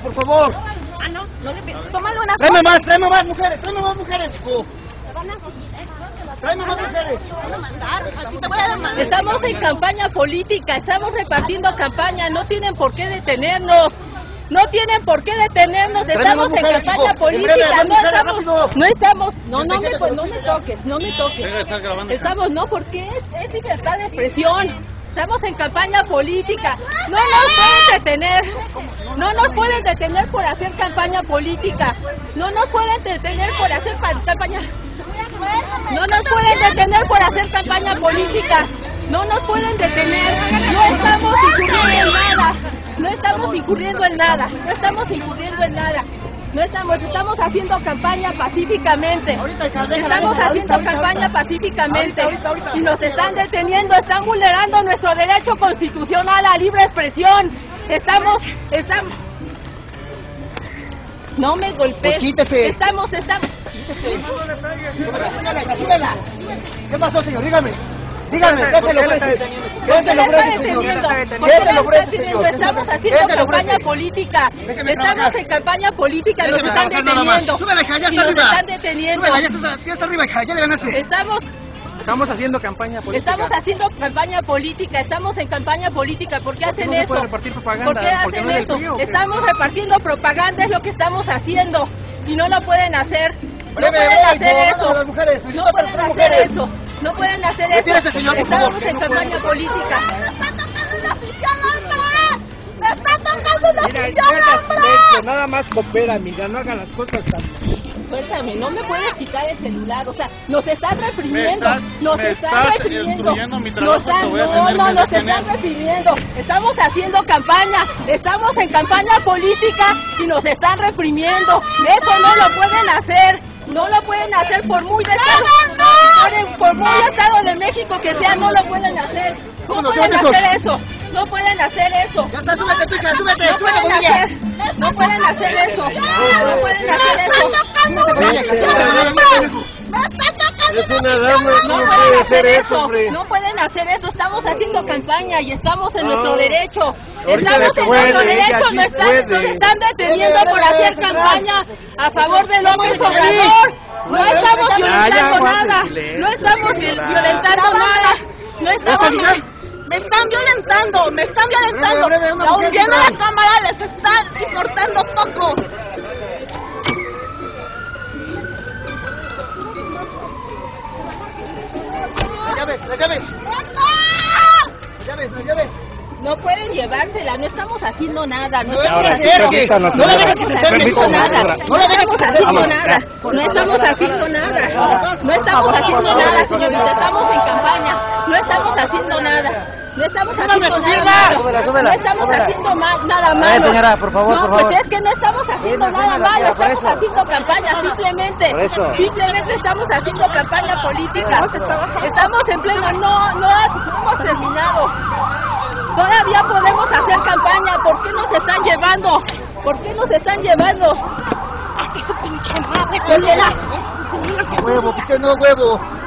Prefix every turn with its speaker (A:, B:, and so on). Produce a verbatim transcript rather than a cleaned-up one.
A: por favor.
B: Ah, no, no le pido. Tómale una
A: Tráeme más, tráeme más mujeres, tráeme más mujeres, hijo. Tráeme más mujeres.
B: Estamos en campaña política, estamos repartiendo campaña, no tienen por qué detenernos. No tienen por qué detenernos, estamos en
A: mujeres,
B: campaña
A: hijo.
B: política,
A: En breve,
B: no
A: mujeres,
B: estamos,
A: rápido.
B: no estamos, no, no me, no me toques, no me toques.
C: Deja de estar grabando.
B: Estamos, no, porque es, es libertad de expresión. Estamos en campaña política. No nos pueden detener. No nos pueden detener por hacer campaña política. No nos pueden detener por hacer campaña. No nos pueden detener por hacer campaña política. No nos pueden detener. No estamos incurriendo en nada. No estamos incurriendo en nada. No estamos incurriendo en nada. No estamos, estamos haciendo campaña pacíficamente. Estamos haciendo campaña pacíficamente. Y nos están deteniendo, están vulnerando nuestro derecho constitucional a libre expresión. Estamos, estamos. No me golpees.
A: Pues quítese.
B: Estamos, estamos.
A: Súbela. ¿Qué pasó, señor? Dígame. Dígame, ¿qué se le ofrece? ¿Qué se le ofrece, señor? ¿Qué se le ofrece, señor?
B: Estamos haciendo campaña política. Estamos en campaña política, nos están deteniendo.
A: Súbela, hija, ya
B: Y
A: está
B: nos
A: arriba.
B: están deteniendo.
A: Súbela, ya está, ya está arriba, hija, ya le ganaste.
B: Estamos,
D: Estamos haciendo campaña política.
B: estamos haciendo campaña política, estamos en campaña política. ¿Por qué
D: ¿Por qué
B: hacen
D: no se
B: eso?
D: puede repartir propaganda?
B: ¿Por qué
D: ¿Porque
B: hacen
D: no es del
B: eso?
D: P R I o qué?
B: Estamos repartiendo propaganda, es lo que estamos haciendo. Y no lo pueden hacer. No
A: Breve,
B: pueden
A: breve,
B: hacer
A: hijo,
B: eso.
A: a las mujeres.
B: No
A: Necesito
B: pueden
A: para las
B: hacer
A: mujeres.
B: eso. No pueden hacer eso.
A: Retírese, señor, por favor.
B: Estamos en campaña política.
D: Mira, guarda silencio, nada más coopera, amiga, no haga las cosas tan...
B: Cuéntame, no me puedes quitar el celular, o sea, nos están
C: Me
B: reprimiendo,
C: estás,
B: nos
C: me
B: están
C: estás
B: reprimiendo.
C: obstruyendo mi trabajo,
B: Nos han-
C: te voy a
B: no,
C: tener
B: no,
C: que
B: nos
C: detener.
B: están reprimiendo. Estamos haciendo campaña, estamos en campaña política y nos están reprimiendo. Eso no lo pueden hacer, no lo pueden hacer por muy de estado, por, por muy estado de México que sea, no lo pueden hacer. No
A: Vámonos,
B: pueden
A: súbete,
B: hacer eso, no pueden hacer eso.
A: Ya está, súbete, tu hija, súbete,
B: No
A: súbete,
B: pueden
A: familia.
B: hacer, no pueden hacer eso, no pueden hacer eso.
D: Es una dama,
B: No
D: ¿cómo
B: pueden
D: puede
B: hacer
D: hacer eso,
B: eso,
D: hombre?
B: no pueden hacer eso, estamos haciendo campaña y estamos en
D: No.
B: nuestro derecho,
D: Ahorita
B: estamos
D: le
B: en
D: puede,
B: nuestro
D: ella
B: derecho,
D: sí
B: nos están,
D: puede.
B: nos están deteniendo
A: Dele,
B: por
A: dele,
B: hacer
A: dele,
B: campaña a favor de López
A: Dele,
B: Obrador, no
A: dele,
B: estamos
A: dele,
D: ya,
B: violentando
D: guarde
B: nada,
D: silencio,
B: no estamos
D: señora.
B: violentando nada, no estamos...
E: Me están violentando, me están violentando.
A: Breve, breve, una
E: Aún
A: mujer,
E: viendo
A: breve.
E: la cámara les están importando poco.
A: Las llaves, las llaves. Las llaves, las llaves.
B: No pueden llevársela, no estamos haciendo nada, no
A: No
B: estamos
A: la dejes que se
B: haciendo
A: acerque. No la dejes que se acerque, hijo.
B: nada,
A: No la dejes que se acerque.
B: haciendo nada, no estamos haciendo nada, no estamos haciendo nada, señorita, estamos en campaña, no estamos haciendo nada, no estamos haciendo nada,
A: Súbela, súbela,
B: no estamos
A: súbela.
B: haciendo ma- nada
A: A ver,
B: malo.
A: señora, por favor,
B: no,
A: por
B: pues
A: favor.
B: es que no estamos haciendo
A: Súbela,
B: nada
A: súbela,
B: malo,
A: señora, por
B: estamos
A: eso.
B: haciendo campaña, simplemente,
A: Por eso.
B: simplemente estamos haciendo campaña política, estamos en pleno, no, no, ha- no hemos terminado. Todavía podemos hacer campaña. ¿Por qué nos están llevando? ¿Por qué nos están llevando? ¡Aquí su pinche madre! ¡Cógela!
A: Huevo, ¿por qué no huevo?